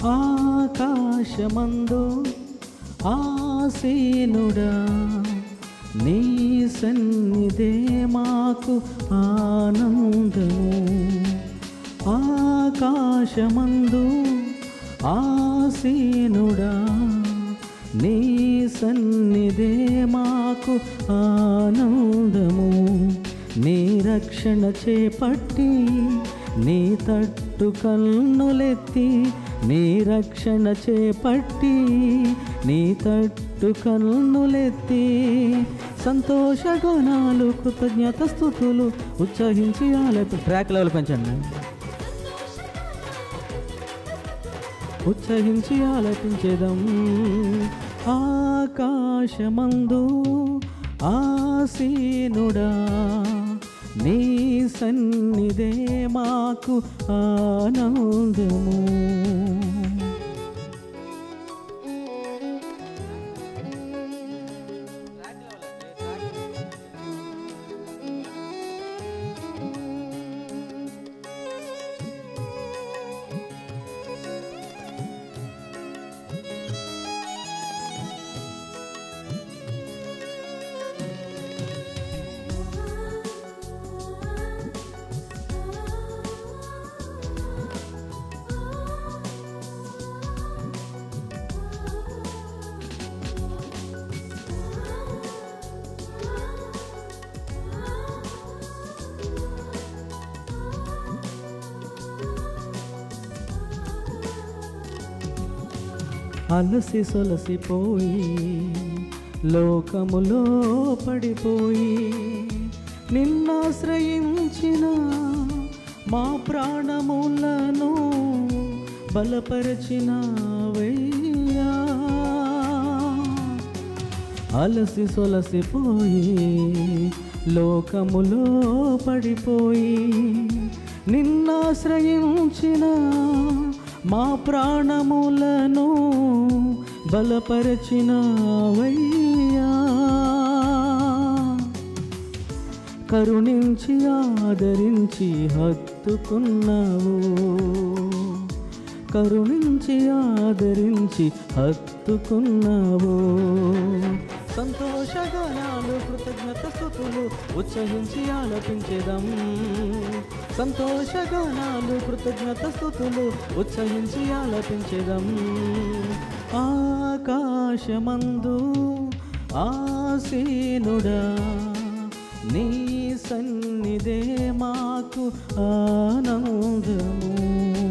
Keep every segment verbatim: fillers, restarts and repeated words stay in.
ఆకాశమందు ఆసీనుడా నీ సన్నిధే మాకు ఆనందము. ఆకాశమందు ఆసీనుడా నీ సన్నిధే మాకు ఆనందము. నీ రక్షణ చేపట్టి నీ తట్టు కన్నులెత్తి, నీ రక్షణ చేపట్టి నీ తట్టు కన్నులెత్తి, సంతోషగానాలు కృతజ్ఞత స్తుతులు ఉత్సహించి ఆలపి. ట్రాక్ లెవెల్ పెంచండి. ఉత్సహించి ఆలపించేదం. ఆకాశమందు ఆసీనుడా నీ సన్నిధే మాకు ఆనందము. అలసి సొలసిపోయి లోకములో పడిపోయి నిన్నాశ్రయించిన మా ప్రాణములను బలపరచినవయ్యా. అలసి సొలసిపోయి లోకములో పడిపోయి నిన్నాశ్రయించిన మా ప్రాణములను బలపరచినవయ్యా. కరుణించి ఆదరించి హత్తుకున్నావు, కరుణించి ఆదరించి హత్తుకున్నావు. సంతోషగానాలు కృతజ్ఞత స్తుతులు ఉత్సహించి ఆలపించేదం. సంతోషగానాలు కృతజ్ఞత స్తుతులు ఉత్సహించి ఆలపించేదం. ఆకాశమందు ఆసీనుడా నీ సన్నిధే మాకు ఆనందము.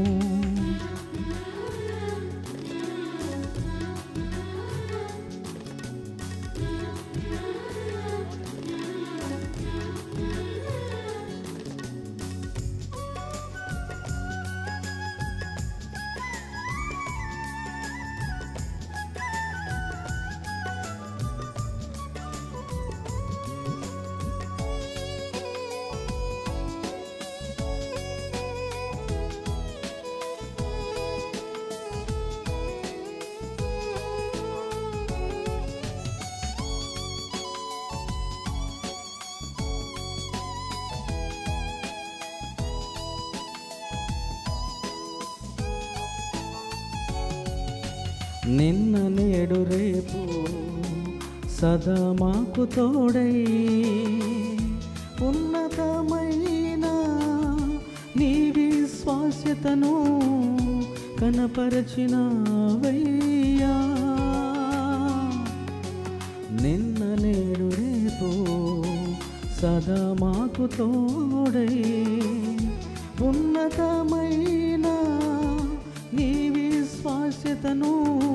నిన్న నేడు రేపు సదా మాకు తోడై ఉన్నతమైన నీ విశ్వాస్యతను కనపరచినవయ్యా. నిన్న నేడు రేపు సదా మాకు తోడై ఉన్నతమైన నీ విశ్వాస్యతను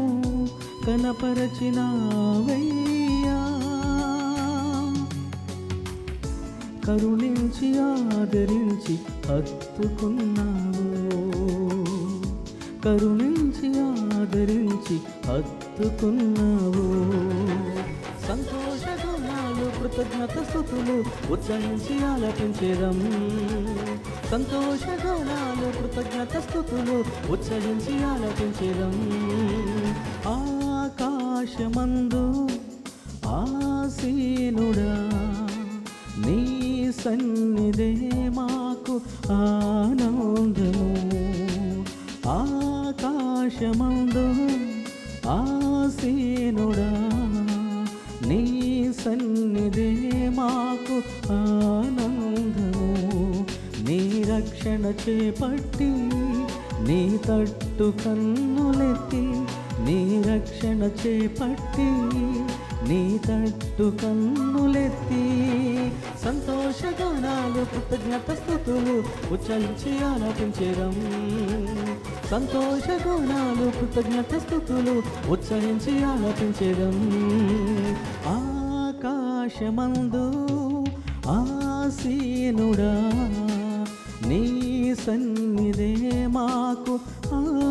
కనపరచినవయ్యా. కరుణించి ఆదరించి హత్తుకున్నావు, కరుణించి ఆదరించి హత్తుకున్నావు. సంతోషగానాలు కృతజ్ఞత స్తుతులు ఉత్సహించి ఆలపించేదం. సంతోషగానాలు కృతజ్ఞత స్తుతులు ఉత్సహించి ఆలపించేదం. ఆకాశమందు ఆసీనుడా నీ సన్నిధే మాకు ఆనందము. ఆకాశ మాకు ఆనందము. నీ రక్షణ చేపట్టి నీ తట్టు కన్నులెత్తి, నీ రక్షణ చేపట్టి నీ తట్టు కన్నులెత్తి, సంతోషగానాలు కృతజ్ఞత స్తుతులు ఉచ్చరించి ఆలపించేదం. సంతోషగానాలు కృతజ్ఞత స్తుతులు ఉచ్చరించి ఆలపించేదం. ఆకాశమందు ఆసీనుడా నీ సన్నిధే మాకు